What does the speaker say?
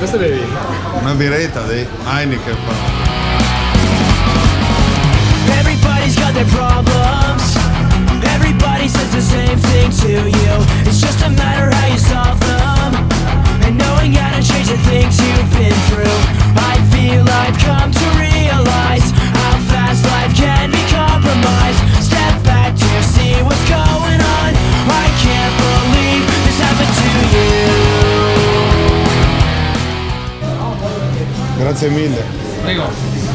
Cosa bevi? Una biretta di Heineken. Everybody's got their problems. Everybody says the same thing to you. It's just a matter how you solve them, and knowing how to change the things you've been through. I feel I've come to realize how fast life can be compromised. Step back to see what's going on. I can't believe this happened to you. Grazie mille. Prego.